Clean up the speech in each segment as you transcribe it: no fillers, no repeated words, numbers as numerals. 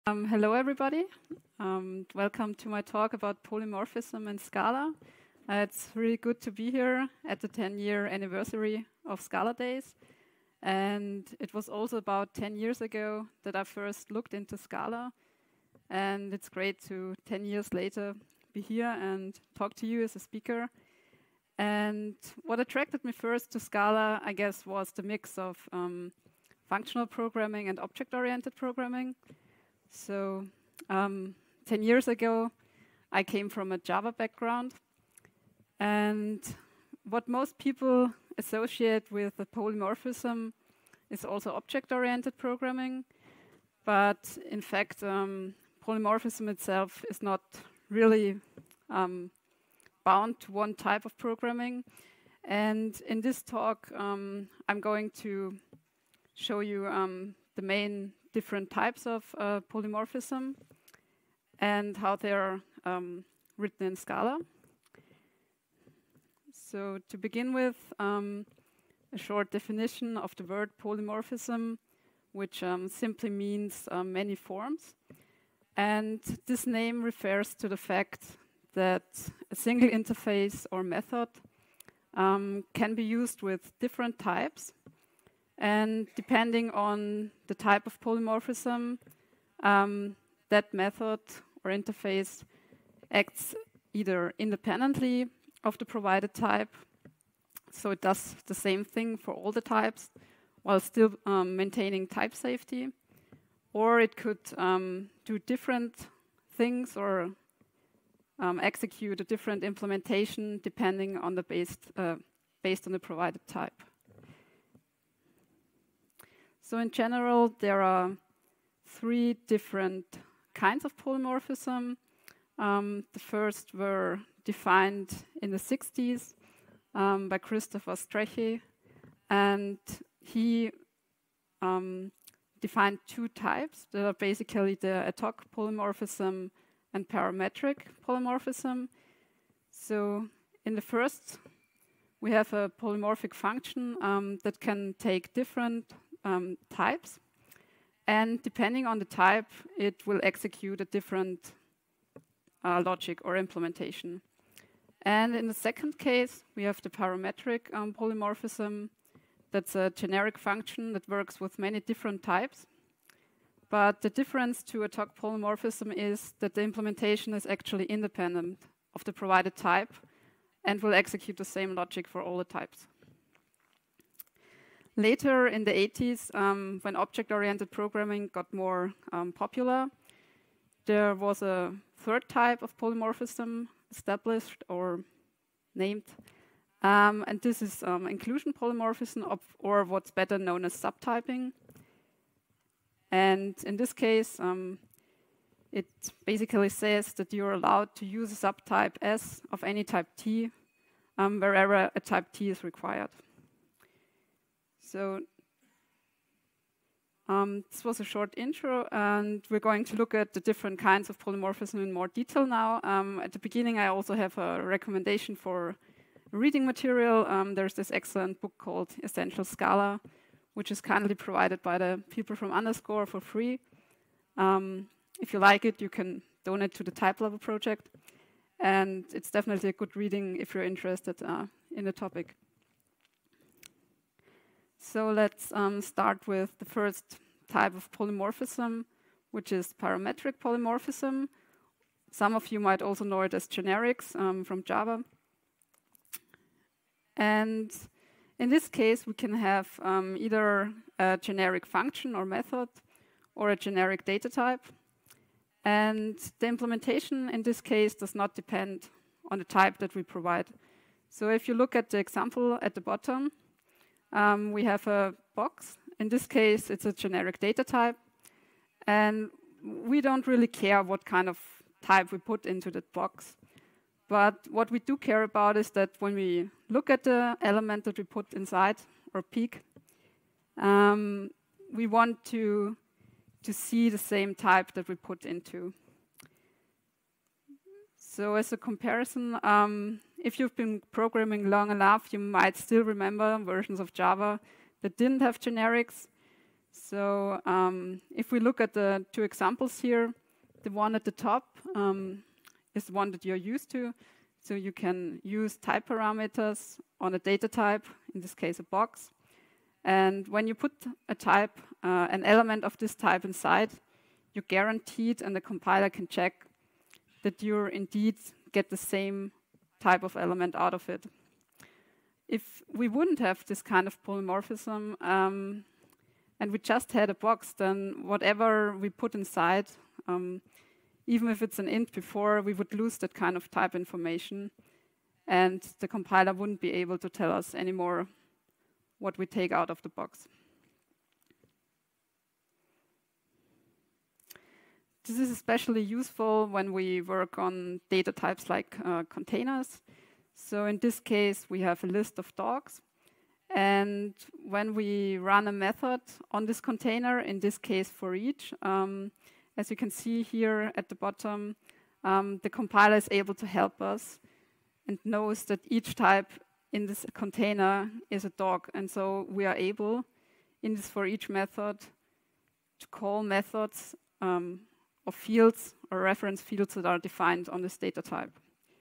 Hello, everybody. Welcome to my talk about polymorphism in Scala. It's really good to be here at the 10-year anniversary of Scala Days. And it was also about 10 years ago that I first looked into Scala. And it's great to, 10 years later, be here and talk to you as a speaker. And what attracted me first to Scala, I guess, was the mix of functional programming and object-oriented programming. So 10 years ago, I came from a Java background. And what most people associate with the polymorphism is also object-oriented programming. But in fact, polymorphism itself is not really bound to one type of programming. And in this talk, I'm going to show you the main different types of polymorphism and how they're written in Scala. So to begin with, a short definition of the word polymorphism, which simply means many forms. And this name refers to the fact that a single interface or method can be used with different types. And depending on the type of polymorphism, that method or interface acts either independently of the provided type, so it does the same thing for all the types, while still maintaining type safety, or it could do different things or execute a different implementation depending on the based on the provided type. So in general, there are three different kinds of polymorphism. The first were defined in the 60s by Christopher Streche, and he defined two types that are basically the ad hoc polymorphism and parametric polymorphism. So in the first, we have a polymorphic function that can take different types, and depending on the type, it will execute a different logic or implementation. And in the second case, we have the parametric polymorphism. That's a generic function that works with many different types. But the difference to ad hoc polymorphism is that the implementation is actually independent of the provided type and will execute the same logic for all the types. Later in the 80s, when object-oriented programming got more popular, there was a third type of polymorphism established or named, and this is inclusion polymorphism, or what's better known as subtyping. And in this case, it basically says that you're allowed to use a subtype S of any type T wherever a type T is required. So this was a short intro, and we're going to look at the different kinds of polymorphism in more detail now. At the beginning, I also have a recommendation for reading material. There's this excellent book called Essential Scala, which is kindly provided by the people from Underscore for free. If you like it, you can donate to the Type Level project. And it's definitely a good reading if you're interested in the topic. So let's start with the first type of polymorphism, which is parametric polymorphism. Some of you might also know it as generics from Java. And in this case, we can have either a generic function or method or a generic data type. And the implementation in this case does not depend on the type that we provide. So if you look at the example at the bottom, we have a box. In this case, it's a generic data type. And we don't really care what kind of type we put into that box. But what we do care about is that when we look at the element that we put inside, or peek, we want to see the same type that we put into. So as a comparison, if you've been programming long enough, you might still remember versions of Java that didn't have generics. So if we look at the two examples here, the one at the top is the one that you're used to. So you can use type parameters on a data type, in this case a box. And when you put a type, an element of this type inside, you're guaranteed, and the compiler can check that you indeed get the same type of element out of it. If we wouldn't have this kind of polymorphism, and we just had a box, then whatever we put inside, even if it's an int before, we would lose that kind of type information, and the compiler wouldn't be able to tell us anymore what we take out of the box. This is especially useful when we work on data types like containers. So in this case, we have a list of dogs. And when we run a method on this container, in this case for each, as you can see here at the bottom, the compiler is able to help us and knows that each type in this container is a dog. And so we are able, in this for each method, to call methods of fields or reference fields that are defined on this data type.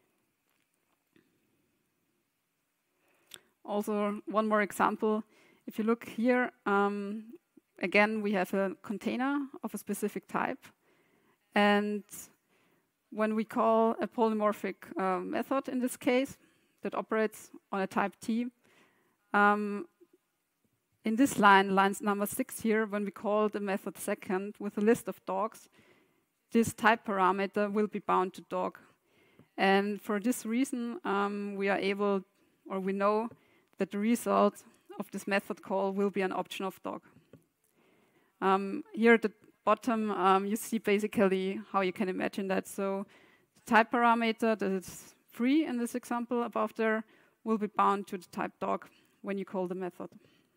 Also, one more example. If you look here, again, we have a container of a specific type. And when we call a polymorphic method in this case, that operates on a type T, in this line number 6 here, when we call the method second with a list of dogs, this type parameter will be bound to dog. And for this reason, we are able, or we know that the result of this method call will be an option of dog. Here at the bottom, you see basically how you can imagine that. So the type parameter that is free in this example above there will be bound to the type dog when you call the method.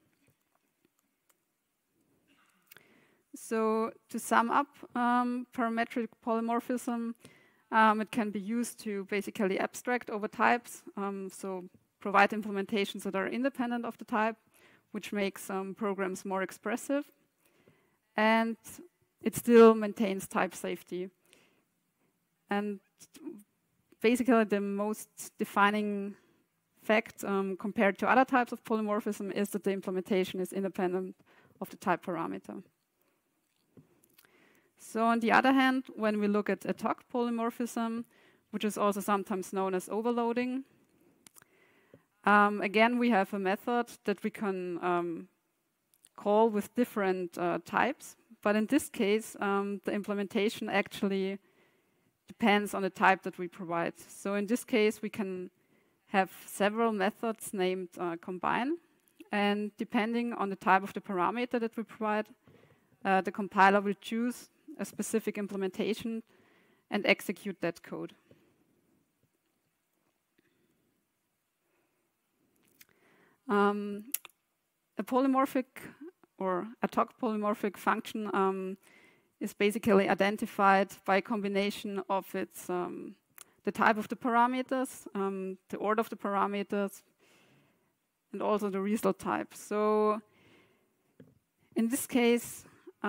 So to sum up parametric polymorphism, it can be used to basically abstract over types, so provide implementations that are independent of the type, which makes programs more expressive. And it still maintains type safety. And basically the most defining fact compared to other types of polymorphism is that the implementation is independent of the type parameter. So on the other hand, when we look at ad hoc polymorphism, which is also sometimes known as overloading, again, we have a method that we can call with different types. But in this case, the implementation actually depends on the type that we provide. So in this case, we can have several methods named combine. And depending on the type of the parameter that we provide, the compiler will choose a specific implementation and execute that code. A polymorphic or ad hoc polymorphic function is basically identified by a combination of its the type of the parameters, the order of the parameters, and also the result type. So in this case,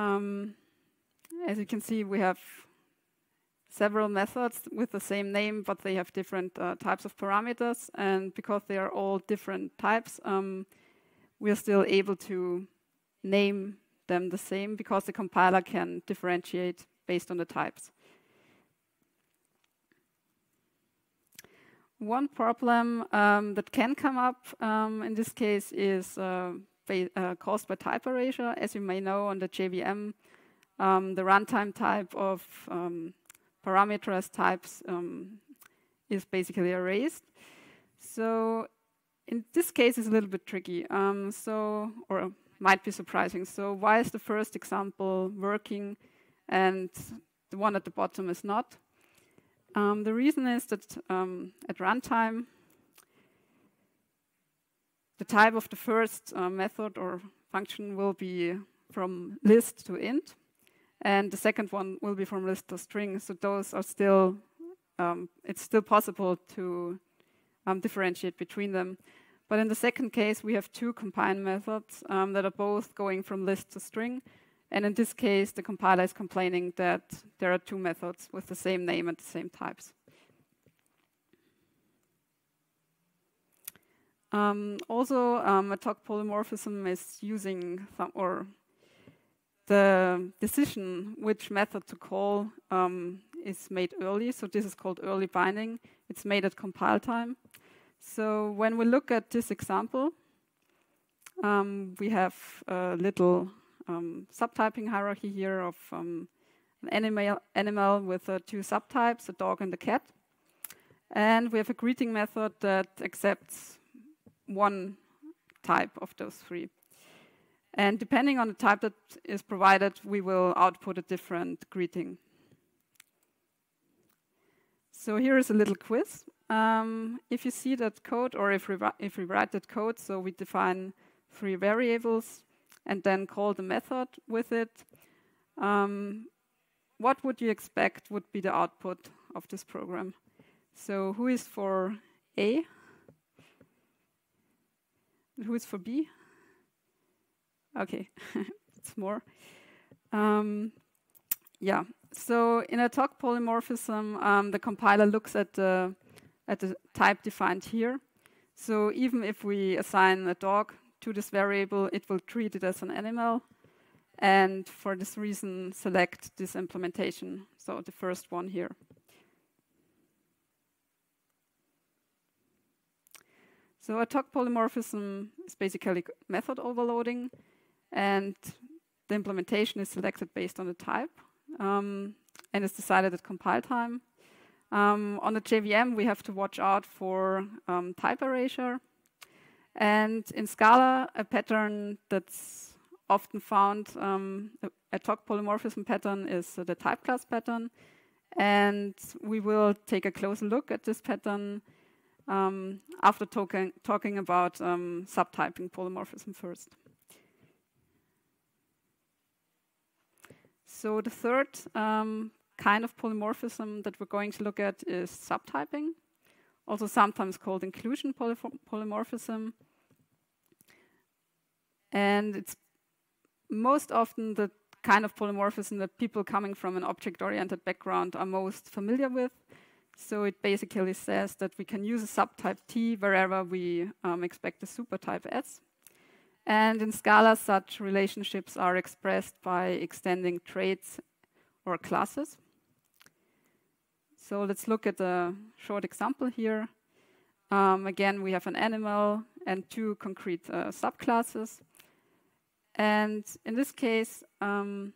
as you can see, we have several methods with the same name, but they have different types of parameters. And because they are all different types, we are still able to name them the same because the compiler can differentiate based on the types. One problem that can come up in this case is caused by type erasure. As you may know, on the JVM, the runtime type of parameterized types is basically erased. So in this case, it's a little bit tricky. Or might be surprising. So why is the first example working and the one at the bottom is not? The reason is that at runtime, the type of the first method or function will be from list to int, and the second one will be from list to string. So those are still, it's still possible to differentiate between them. But in the second case, we have two combine methods that are both going from list to string. And in this case, the compiler is complaining that there are two methods with the same name and the same types. Also, a talk polymorphism is using the decision which method to call is made early. So this is called early binding. It's made at compile time. So when we look at this example, we have a little subtyping hierarchy here of an animal with two subtypes, a dog and a cat. And we have a greeting method that accepts one type of those three. And depending on the type that is provided, we will output a different greeting. So here is a little quiz. If you see that code, or if we write that code, so we define three variables and then call the method with it, what would you expect would be the output of this program? So who is for A? Who is for B? Okay, it's more. Yeah, so in a talk polymorphism, the compiler looks at the type defined here. So even if we assign a dog to this variable, it will treat it as an animal. And for this reason, select this implementation, so the first one here. So a talk polymorphism is basically method overloading, and the implementation is selected based on the type, and is decided at compile time. On the JVM, we have to watch out for type erasure. And in Scala, a pattern that's often found, a talk polymorphism pattern is the type class pattern. And we will take a closer look at this pattern after talking about subtyping polymorphism first. So the third kind of polymorphism that we're going to look at is subtyping, also sometimes called inclusion polymorphism. And it's most often the kind of polymorphism that people coming from an object-oriented background are most familiar with. So it basically says that we can use a subtype T wherever we expect a supertype S. And in Scala, such relationships are expressed by extending traits or classes. So let's look at a short example here. Again, we have an animal and two concrete subclasses. And in this case, the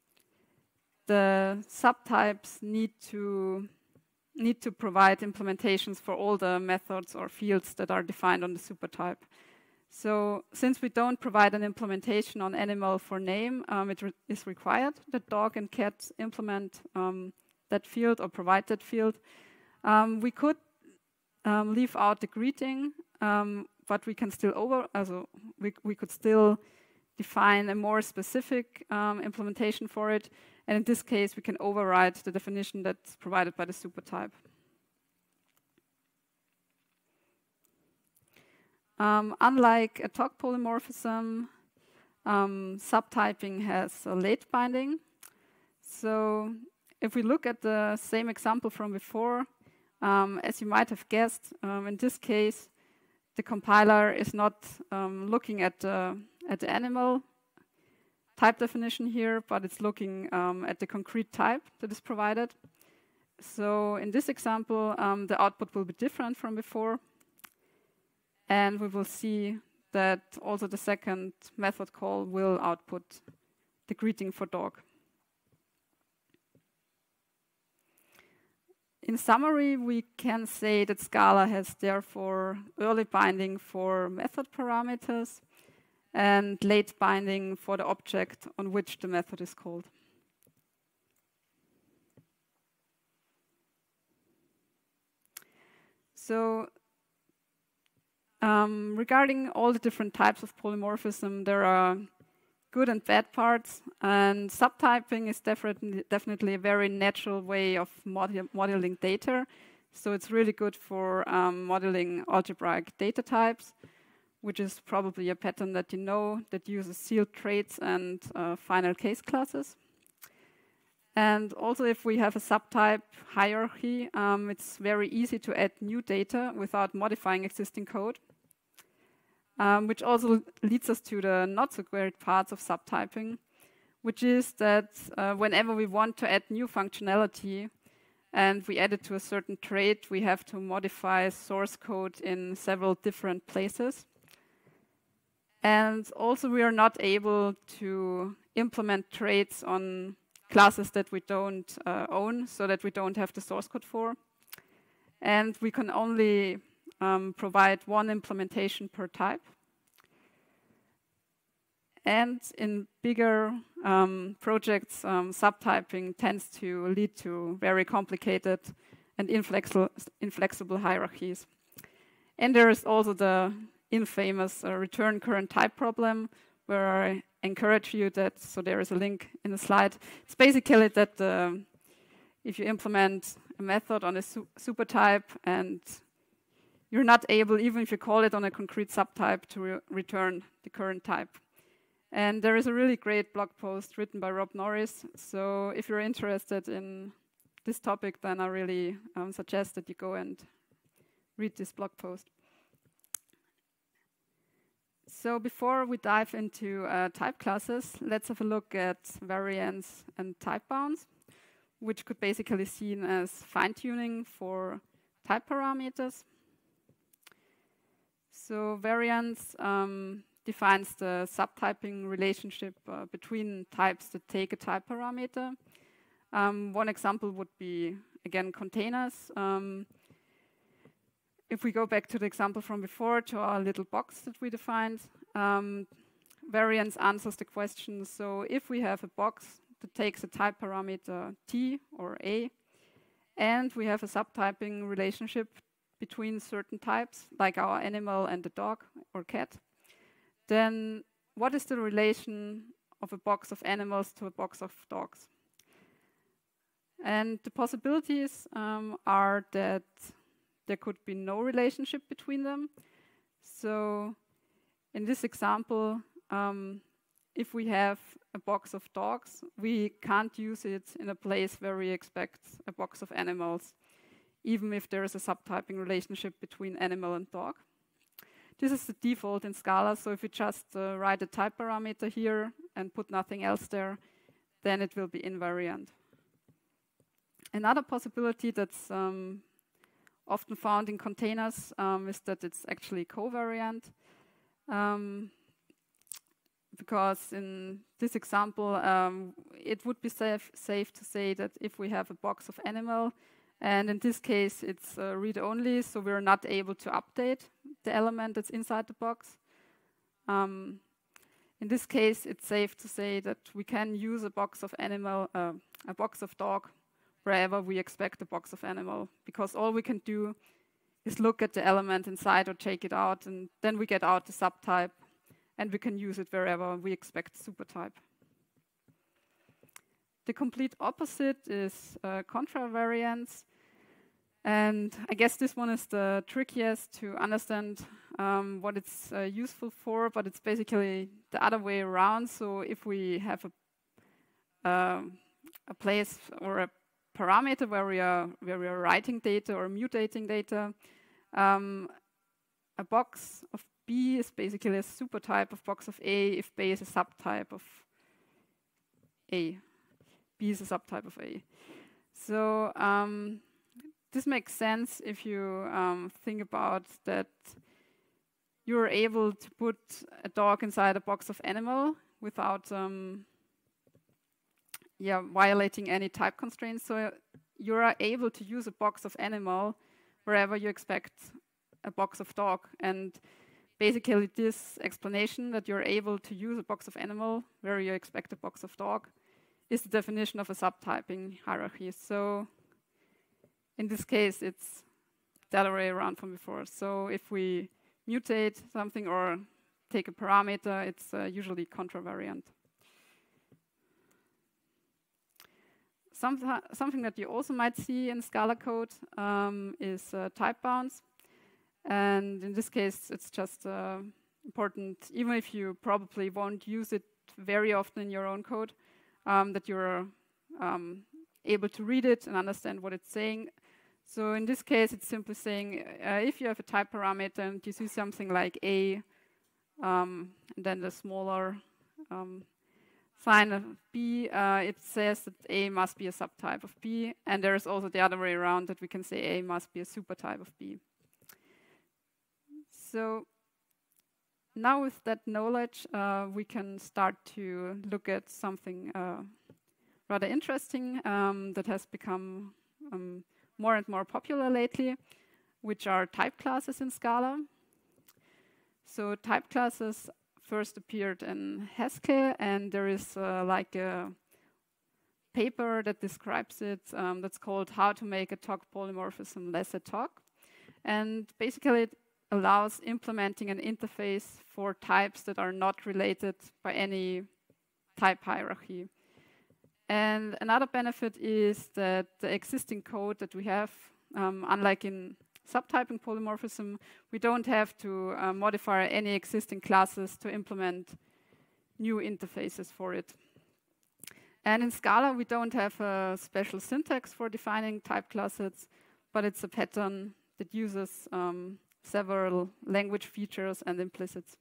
subtypes need to provide implementations for all the methods or fields that are defined on the supertype. So since we don't provide an implementation on animal for name, it is required that dog and cat implement that field or provide that field. We could leave out the greeting, but we can still we could still define a more specific implementation for it. And in this case, we can override the definition that's provided by the supertype. Unlike a talk polymorphism, subtyping has a late binding. So if we look at the same example from before, as you might have guessed, in this case, the compiler is not looking at the animal type definition here, but it's looking at the concrete type that is provided. So in this example, the output will be different from before. And we will see that also the second method call will output the greeting for dog. In summary, we can say that Scala has therefore early binding for method parameters and late binding for the object on which the method is called. So regarding all the different types of polymorphism, there are good and bad parts, and subtyping is definitely a very natural way of modeling data. So it's really good for modeling algebraic data types. which is probably a pattern that you know that uses sealed traits and final case classes. And also if we have a subtype hierarchy, it's very easy to add new data without modifying existing code, which also leads us to the not so great parts of subtyping, which is that whenever we want to add new functionality and we add it to a certain trait, we have to modify source code in several different places. And also we are not able to implement traits on classes that we don't own, so that we don't have the source code for. And we can only provide one implementation per type. And in bigger projects, subtyping tends to lead to very complicated and inflexible hierarchies. And there is also the infamous return current type problem, where I encourage you that, so there is a link in the slide. It's basically that if you implement a method on a super type and you're not able, even if you call it on a concrete subtype, to return the current type. And there is a really great blog post written by Rob Norris. So if you're interested in this topic, then I really suggest that you go and read this blog post. So before we dive into type classes, let's have a look at variants and type bounds, which could basically be seen as fine-tuning for type parameters. So variants defines the subtyping relationship between types that take a type parameter. One example would be, again, containers. If we go back to the example from before, to our little box that we defined, variance answers the question. So if we have a box that takes a type parameter t or a, and we have a subtyping relationship between certain types, like our animal and the dog or cat, then what is the relation of a box of animals to a box of dogs? And the possibilities are that there could be no relationship between them. So in this example, if we have a box of dogs, we can't use it in a place where we expect a box of animals, even if there is a subtyping relationship between animal and dog. This is the default in Scala, so if you just write a type parameter here and put nothing else there, then it will be invariant. Another possibility that's often found in containers is that it's actually covariant. Because in this example, it would be safe to say that if we have a box of animal, and in this case it's read-only, so we're not able to update the element that's inside the box. In this case, it's safe to say that we can use a box of animal, a box of dog, wherever we expect a box of animal, because all we can do is look at the element inside or take it out, and then we get out the subtype, and we can use it wherever we expect supertype. The complete opposite is contravariance, and I guess this one is the trickiest to understand what it's useful for, but it's basically the other way around. So if we have a place or a parameter where we are writing data or mutating data, a box of B is basically a supertype of box of A if B is a subtype of A. B is a subtype of A. So this makes sense if you think about that you're able to put a dog inside a box of animal without violating any type constraints. So you are able to use a box of animal wherever you expect a box of dog. And basically this explanation that you're able to use a box of animal where you expect a box of dog is the definition of a subtyping hierarchy. So in this case, it's the other way around from before. So if we mutate something or take a parameter, it's usually contravariant. Something that you also might see in Scala code is type bounds. And in this case, it's just important, even if you probably won't use it very often in your own code, that you're able to read it and understand what it's saying. So in this case, it's simply saying if you have a type parameter and you see something like a, and then the smaller sign of b, it says that a must be a subtype of b, and there is also the other way around, that we can say a must be a supertype of b. So now with that knowledge, we can start to look at something rather interesting that has become more and more popular lately, which are type classes in Scala. So type classes first appeared in Haskell, and there is like a paper that describes it that's called How to Make a Tog Polymorphism Less a Tog. And basically it allows implementing an interface for types that are not related by any type hierarchy. And another benefit is that the existing code that we have, unlike in subtyping polymorphism, we don't have to modify any existing classes to implement new interfaces for it. And in Scala, we don't have a special syntax for defining type classes, but it's a pattern that uses several language features and implicits.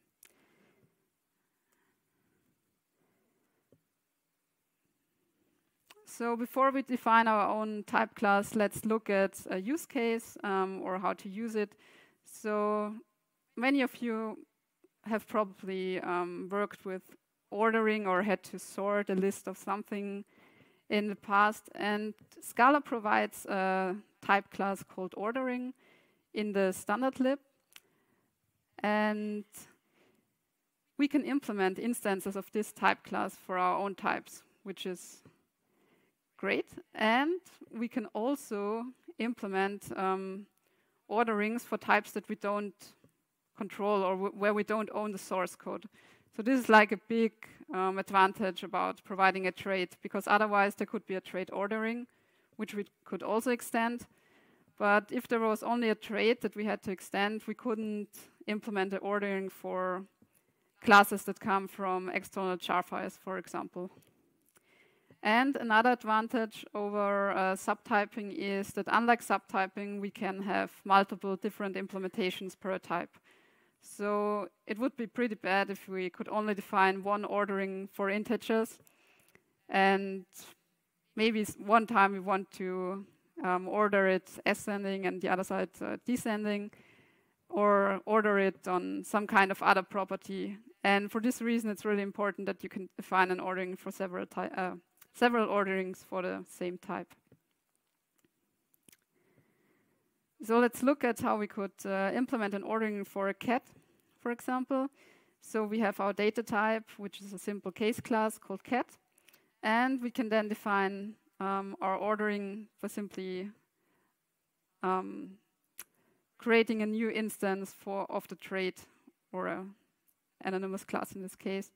So before we define our own type class, let's look at a use case or how to use it. So many of you have probably worked with ordering or had to sort a list of something in the past. And Scala provides a type class called ordering in the standard lib. And we can implement instances of this type class for our own types, which is great. And we can also implement orderings for types that we don't control or where we don't own the source code. So this is like a big advantage about providing a trait, because otherwise there could be a trait ordering, which we could also extend. But if there was only a trait that we had to extend, we couldn't implement the ordering for classes that come from external jar files, for example. And another advantage over subtyping is that unlike subtyping, we can have multiple different implementations per type. So it would be pretty bad if we could only define one ordering for integers, and maybe one time we want to order it ascending and the other side descending, or order it on some kind of other property. And for this reason, it's really important that you can define an ordering for several orderings for the same type. So let's look at how we could implement an ordering for a cat, for example. So we have our data type, which is a simple case class called cat. And we can then define our ordering for simply creating a new instance of the trait, or an anonymous class in this case.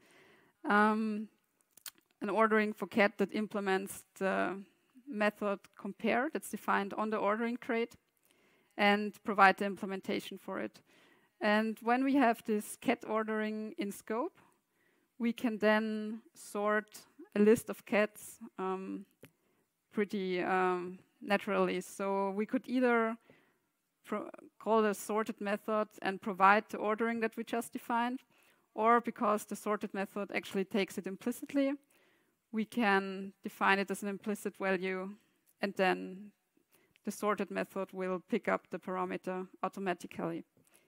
An ordering for cat that implements the method compare that's defined on the ordering trait, and provide the implementation for it. And when we have this cat ordering in scope, we can then sort a list of cats pretty naturally. So we could either call the sorted method and provide the ordering that we just defined, or because the sorted method actually takes it implicitly, we can define it as an implicit value, and then the sorted method will pick up the parameter automatically.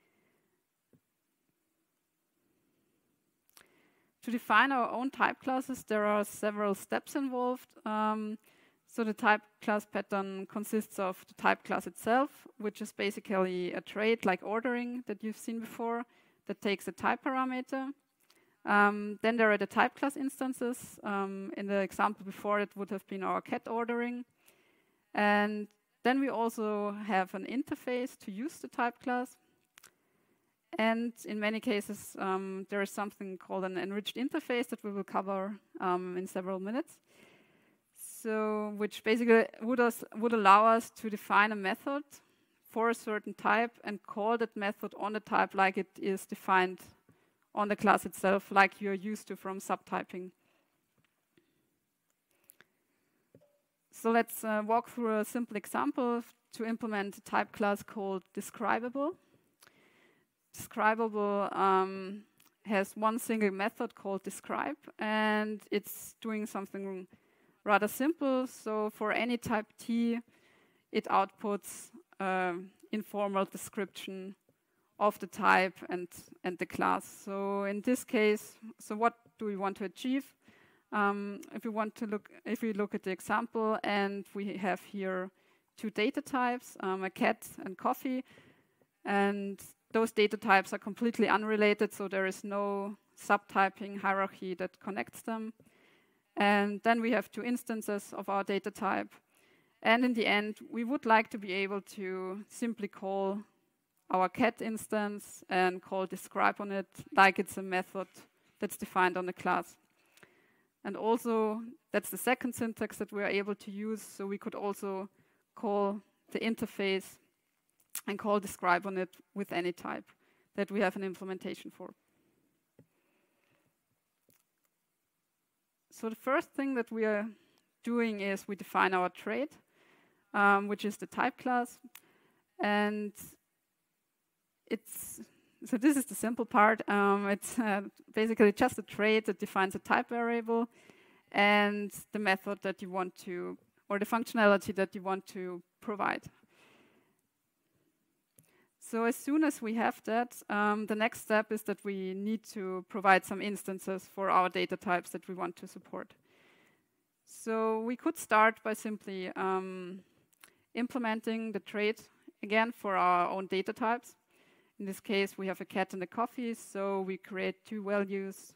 To define our own type classes, there are several steps involved. So the type class pattern consists of the type class itself, which is basically a trait like ordering that you've seen before that takes a type parameter. Then there are the type class instances. In the example before, it would have been our cat ordering. And then we also have an interface to use the type class. And in many cases, there is something called an enriched interface that we will cover in several minutes. So, which basically would allow us to define a method for a certain type and call that method on the type like it is defined on the class itself, like you're used to from subtyping. So let's walk through a simple example to implement a type class called Describable. Describable has one single method called describe, and it's doing something rather simple. So for any type T, it outputs informal description of the type and the class. So in this case, so what do we want to achieve? If we look at the example, and we have here two data types, a cat and coffee, and those data types are completely unrelated, so there is no subtyping hierarchy that connects them. And then we have two instances of our data type. And in the end, we would like to be able to simply call our cat instance and call describe on it like it's a method that's defined on the class. And also, that's the second syntax that we are able to use, so we could also call the interface and call describe on it with any type that we have an implementation for. So the first thing that we are doing is we define our trait, which is the type class. And so this is the simple part. It's basically just a trait that defines a type variable and the method that you want to, or the functionality that you want to provide. So as soon as we have that, the next step is that we need to provide some instances for our data types that we want to support. So we could start by simply implementing the trait again for our own data types. In this case, we have a cat and a coffee, so we create two values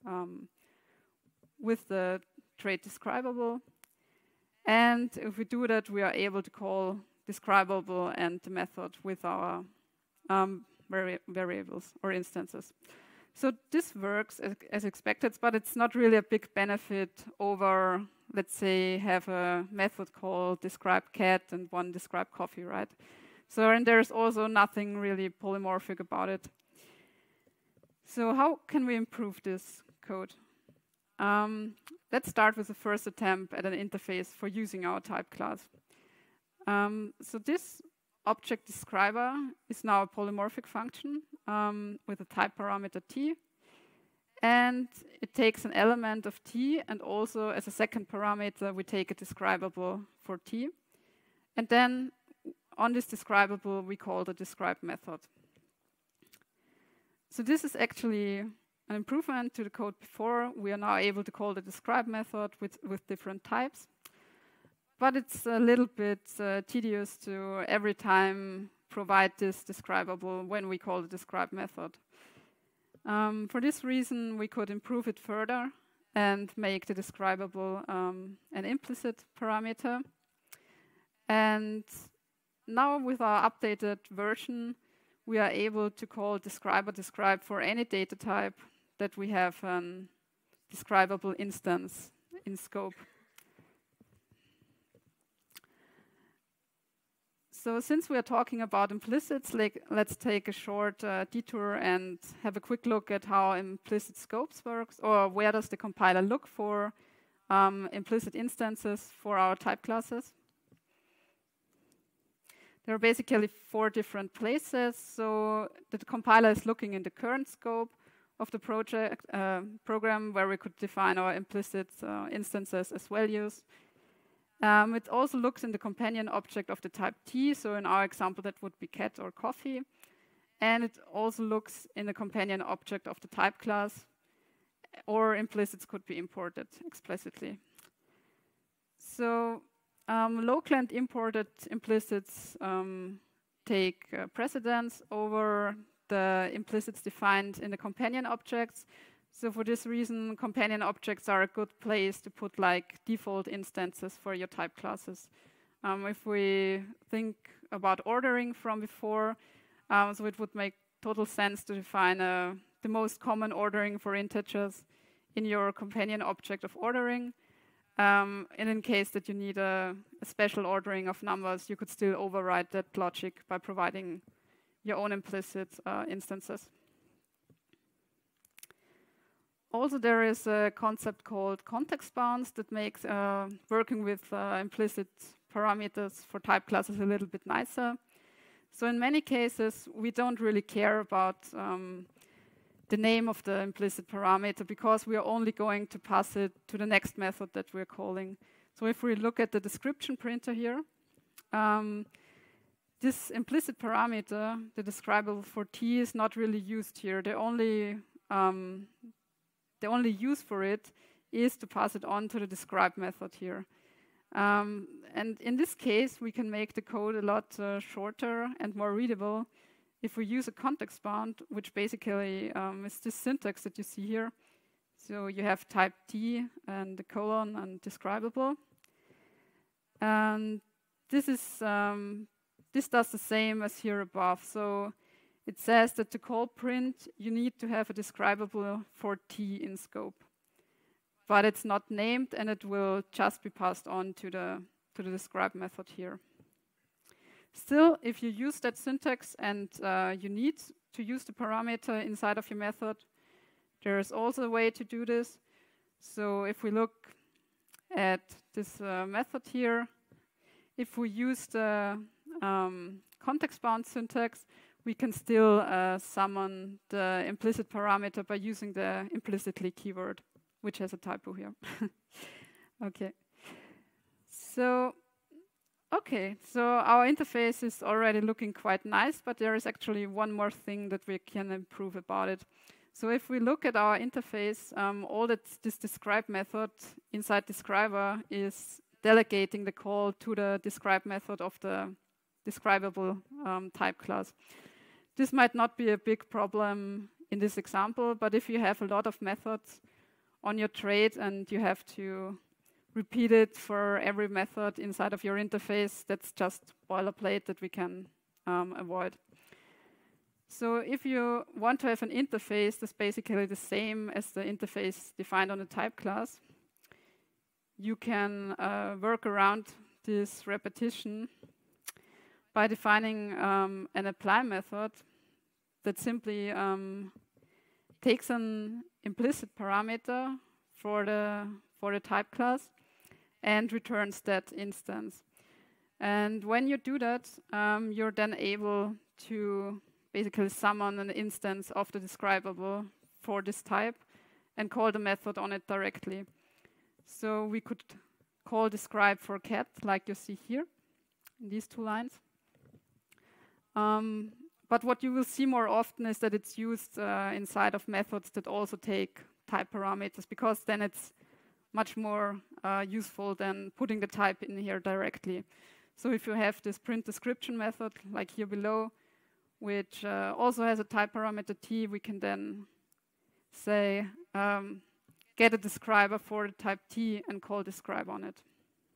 with the trait describable. And if we do that, we are able to call describable and the method with our variables or instances. So this works as expected, but it's not really a big benefit over, let's say, have a method called describe cat and one describe coffee, right? So, and there's also nothing really polymorphic about it. So how can we improve this code? Let's start with the first attempt at an interface for using our type class. So this object describer is now a polymorphic function with a type parameter t. And it takes an element of t, and also as a second parameter, we take a describable for t. And then on this describable, we call the describe method. So this is actually an improvement to the code before. We are now able to call the describe method with different types. But it's a little bit tedious to every time provide this describable when we call the describe method. For this reason, we could improve it further and make the describable an implicit parameter. And now with our updated version, we are able to call describe or describe for any data type that we have a describable instance in scope. So since we are talking about implicits, let's take a short detour and have a quick look at how implicit scopes works, or where does the compiler look for implicit instances for our type classes. There are basically 4 different places. So the compiler is looking in the current scope of the project program, where we could define our implicit instances as values. It also looks in the companion object of the type T, so in our example that would be cat or coffee. And it also looks in the companion object of the type class, or implicits could be imported explicitly. So local and imported implicits take precedence over the implicits defined in the companion objects. So for this reason, companion objects are a good place to put like default instances for your type classes. If we think about ordering from before, so it would make total sense to define the most common ordering for integers in your companion object of ordering. And in case that you need a special ordering of numbers, you could still override that logic by providing your own implicit instances. Also, there is a concept called context bounds that makes working with implicit parameters for type classes a little bit nicer. So in many cases, we don't really care about the name of the implicit parameter because we are only going to pass it to the next method that we're calling. So if we look at the description printer here, this implicit parameter, the describable for t, is not really used here. The only use for it is to pass it on to the describe method here. And in this case, we can make the code a lot shorter and more readable if we use a context bound, which basically is this syntax that you see here. So you have type t and the colon and describable. And this is this does the same as here above. So it says that to call print, you need to have a describable for t in scope. But it's not named, and it will just be passed on to the describe method here. Still, if you use that syntax and you need to use the parameter inside of your method, there is also a way to do this. So if we look at this method here, if we use the context bound syntax, we can still summon the implicit parameter by using the implicitly keyword, which has a typo here. Okay. So our interface is already looking quite nice, but there is actually one more thing that we can improve about it. So if we look at our interface, all that this describe method inside describer is delegating the call to the describe method of the describable type class. This might not be a big problem in this example, but if you have a lot of methods on your trade and you have to repeat it for every method inside of your interface, that's just boilerplate that we can avoid. So if you want to have an interface that's basically the same as the interface defined on the type class, you can work around this repetition by defining an apply method that simply takes an implicit parameter for the type class and returns that instance. And when you do that, you're then able to basically summon an instance of the describable for this type and call the method on it directly. So we could call describe for cat, like you see here in these two lines. But what you will see more often is that it's used inside of methods that also take type parameters, because then it's much more useful than putting the type in here directly. So if you have this print description method, like here below, which also has a type parameter t, we can then say get a describer for the type t and call describe on it.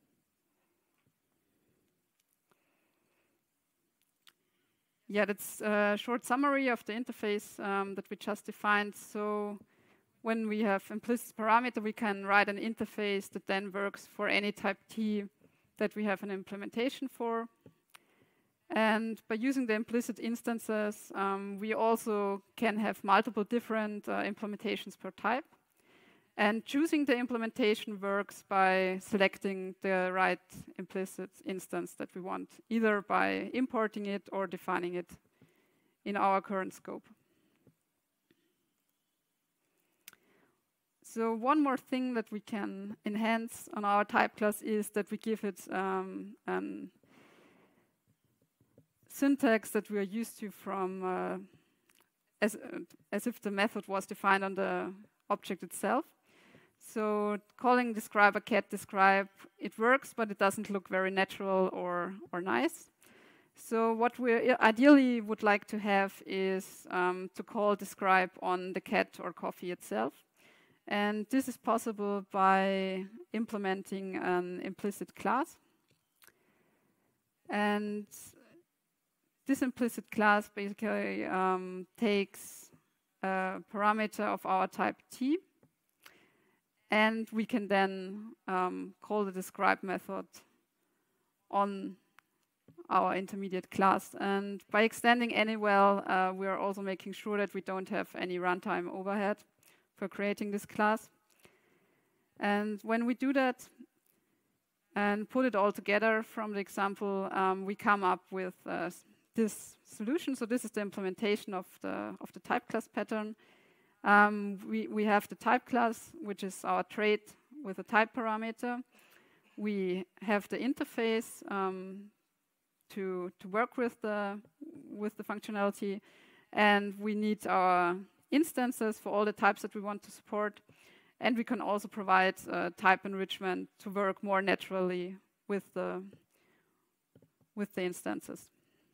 Yeah, that's a short summary of the interface that we just defined. So when we have implicit parameter, we can write an interface that then works for any type t that we have an implementation for. And by using the implicit instances, we also can have multiple different implementations per type. And choosing the implementation works by selecting the right implicit instance that we want, either by importing it or defining it in our current scope. So one more thing that we can enhance on our type class is that we give it syntax that we are used to from as if the method was defined on the object itself. So calling describer cat describe, it works, but it doesn't look very natural or nice. So what we ideally would like to have is to call describe on the cat or coffee itself. And this is possible by implementing an implicit class. And this implicit class basically takes a parameter of our type t. And we can then call the describe method on our intermediate class. And by extending Anyvel, we are also making sure that we don't have any runtime overhead for creating this class. And when we do that and put it all together from the example, we come up with this solution. So this is the implementation of the type class pattern. We have the type class, which is our trait with a type parameter. We have the interface to work with the functionality, and we need our instances for all the types that we want to support. And we can also provide type enrichment to work more naturally with the instances.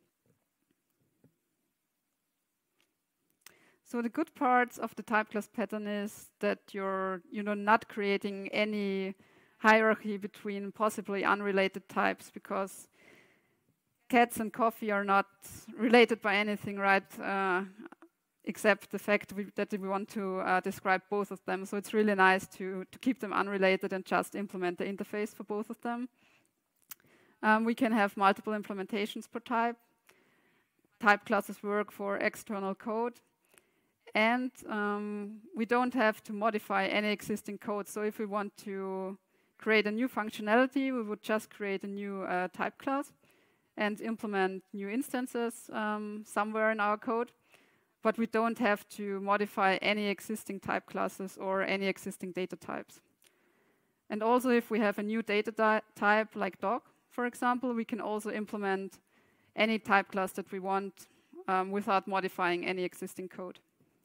So the good parts of the type class pattern is that you're not creating any hierarchy between possibly unrelated types, because cats and coffee are not related by anything, right? Except the fact that we want to describe both of them. So it's really nice to keep them unrelated and just implement the interface for both of them. We can have multiple implementations per type. Type classes work for external code. And we don't have to modify any existing code. So if we want to create a new functionality, we would just create a new type class and implement new instances somewhere in our code. But we don't have to modify any existing type classes or any existing data types. And also, if we have a new data type like dog, for example, we can also implement any type class that we want without modifying any existing code.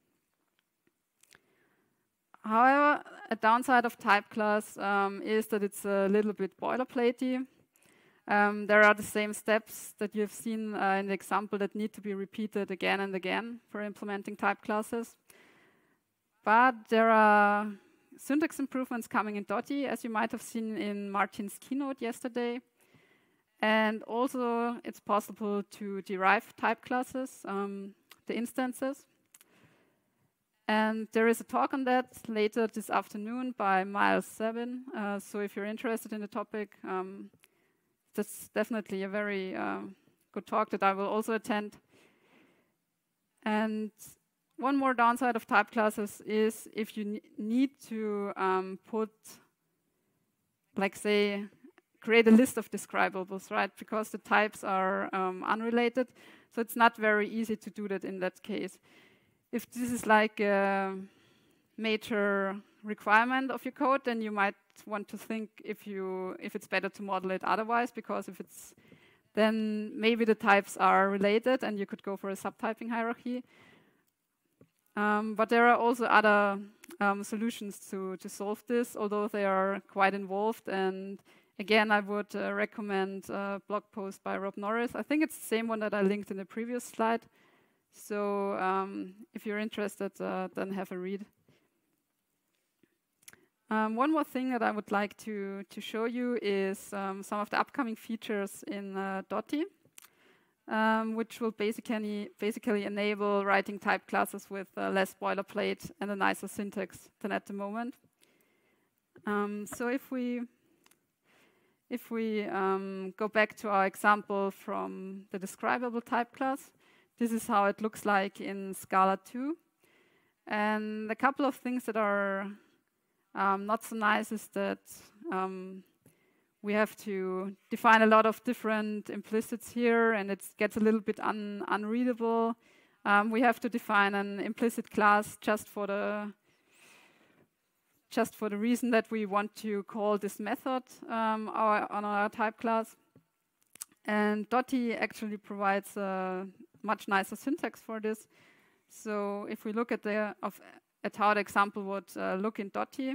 However, a downside of type class is that it's a little bit boilerplatey. There are the same steps that you've seen in the example that need to be repeated again and again for implementing type classes. But there are syntax improvements coming in Dotty, as you might have seen in Martin's keynote yesterday. And also, it's possible to derive type classes, the instances. And there is a talk on that later this afternoon by Miles Sabin. So if you're interested in the topic, that's definitely a very good talk that I will also attend. And one more downside of type classes is if you need to create a list of describables, right? Because the types are unrelated, so it's not very easy to do that in that case. If this is like a major requirement of your code, then you might want to think if it's better to model it otherwise, because if it's then maybe the types are related and you could go for a subtyping hierarchy. But there are also other solutions to solve this, although they are quite involved. And again, I would recommend a blog post by Rob Norris. I think it's the same one that I linked in the previous slide. So if you're interested, then have a read. One more thing that I would like to show you is some of the upcoming features in Dotty, which will basically enable writing type classes with less boilerplate and a nicer syntax than at the moment. So if we go back to our example from the describable type class, this is how it looks like in Scala 2. And a couple of things that are not so nice is that we have to define a lot of different implicits here, and it gets a little bit unreadable. We have to define an implicit class just for the reason that we want to call this method on our type class. And Dotty actually provides a much nicer syntax for this. So if we look at how the example would look in Dotty,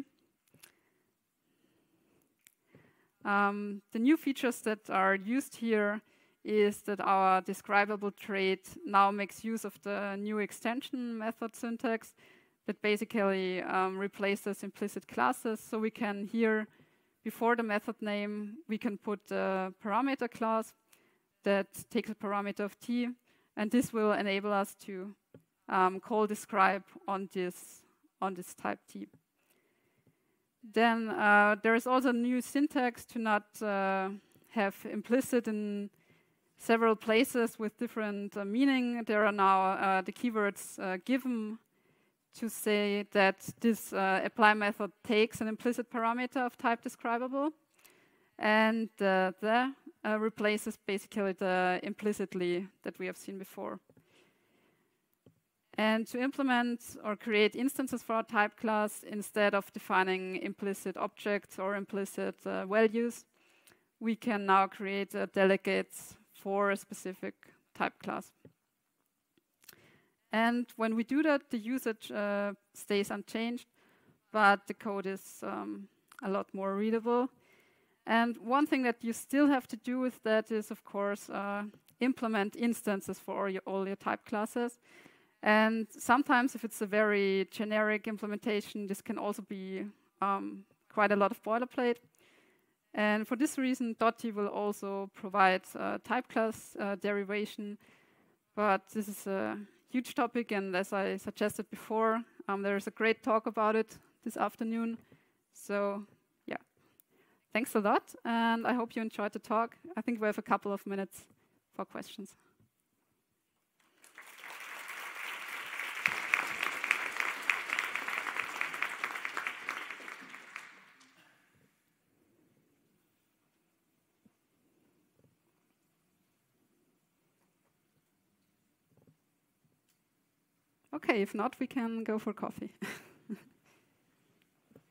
the new features that are used here is that our describable trait now makes use of the new extension method syntax that basically replaces implicit classes. So we can here, before the method name, we can put a parameter class that takes a parameter of t, and this will enable us to call describe on this type t. Then there is also a new syntax to not have implicit in several places with different meaning. There are now the keywords given to say that this apply method takes an implicit parameter of type describable, and the replaces basically the implicitly that we have seen before. And to implement or create instances for our type class, instead of defining implicit objects or implicit values, we can now create delegates for a specific type class. And when we do that, the usage stays unchanged, but the code is a lot more readable. And one thing that you still have to do with that is, of course, implement instances for all your type classes. And sometimes, if it's a very generic implementation, this can also be quite a lot of boilerplate. And for this reason, Dotty will also provide type class derivation. But this is a huge topic, and as I suggested before, there's a great talk about it this afternoon. So yeah, thanks a lot, and I hope you enjoyed the talk. I think we have a couple of minutes for questions. Okay, if not, we can go for coffee.